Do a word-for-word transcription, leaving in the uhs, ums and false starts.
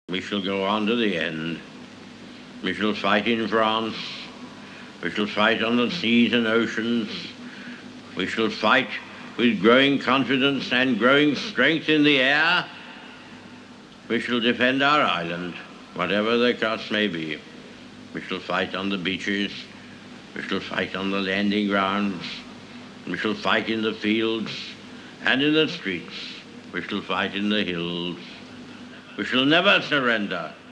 We shall go on to the end. We shall fight in France. We shall fight on the seas and oceans. We shall fight with growing confidence and growing strength in the air. We shall defend our island, whatever the cost may be. We shall fight on the beaches. We shall fight on the landing grounds. We shall fight in the fields and in the streets. We shall fight in the hills. We shall never surrender